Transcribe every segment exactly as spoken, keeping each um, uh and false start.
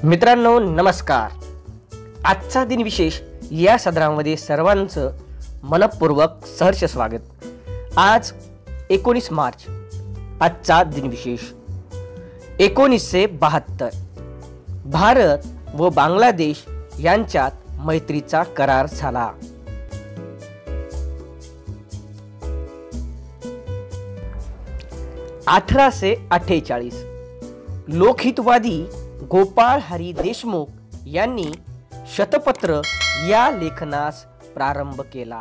मित्रांनो नमस्कार। आजचा दिन विशेष या सदरामध्ये सर्वांचं मनपूर्वक सहर्ष स्वागत। आज एकोणीस मार्च, आजचा दिन विशेष एकोणीसशे बहात्तर भारत व बांगलादेश यांच्यात मैत्रीचा करार झाला। अठराशे अठ्ठेचाळीस लोकहितवादी गोपाळ हरी देशमुख यांनी शतपत्र या लेखनास प्रारंभ केला।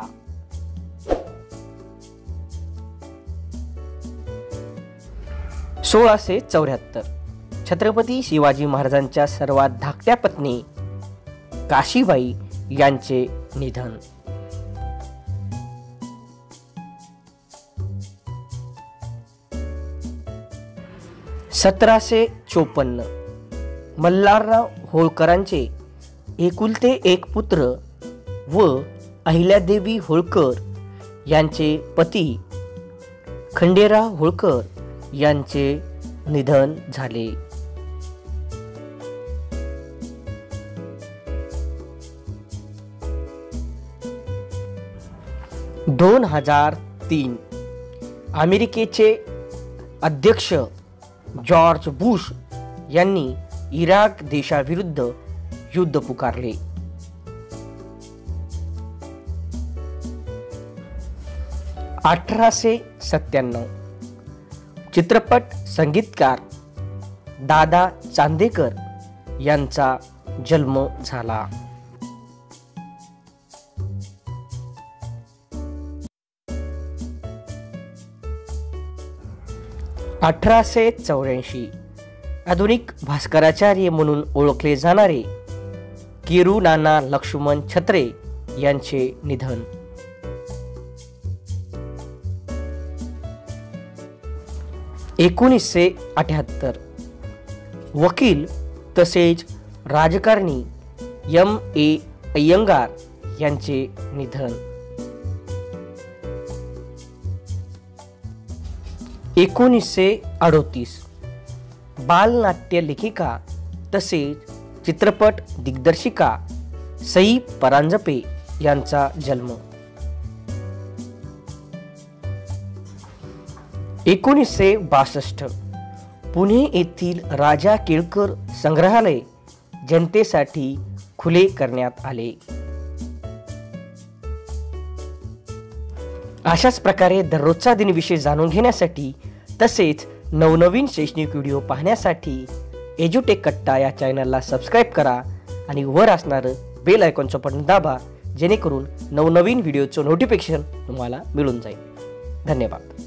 सोळाशे चौऱ्याहत्तर छत्रपती शिवाजी महाराजांच्या सर्वात धाकट्या पत्नी काशीबाई यांचे निधन। सतराशे चोपन्न मल्हारराव होळकरांचे एकुलते एक पुत्र व अहिल्यादेवी होळकर यांचे पती खंडेराव होळकर यांचे निधन झाले। दोन हजार तीन अमेरिकेचे अध्यक्ष जॉर्ज बुश यांनी इराक देशाविरुद्ध युद्ध पुकारले। अठराशे सत्त्याण्णव चित्रपट संगीतकार दादा चांदेकर यांचा जन्म झाला। अठराशे चौऱ्याऐंशी आधुनिक भास्कराचार्य म्हणून ओळखले जाणारे किरुनाना लक्ष्मण छत्रे यांचे निधन। एकोणीसशे अठ्याहत्तर वकील तसेच राजकारणी एम ए अय्यंगार यांचे निधन। एकोणीसशे अडोतीस बालनाट्य लेखिका तसेच चित्रपट दिग्दर्शिका सई परांजपे यांचा जन्म। एकोणीसशे बासष्ट पुणे येथील राजा केळकर संग्रहालय जनतेसाठी खुले करण्यात आले। अशाच प्रकारे दररोजचा दिनविशेष जाणून घेण्यासाठी तसेच नवनवीन शैक्षणिक व्हिडिओ पाहण्यासाठी एज्युटेक कट्टा या चॅनलला सबस्क्राईब करा आणि वर असणारं बेल आयकॉनचं बटन दाबा, जेणेकरून नवनवीन व्हिडिओचं नोटिफिकेशन तुम्हाला मिळून जाईल। धन्यवाद।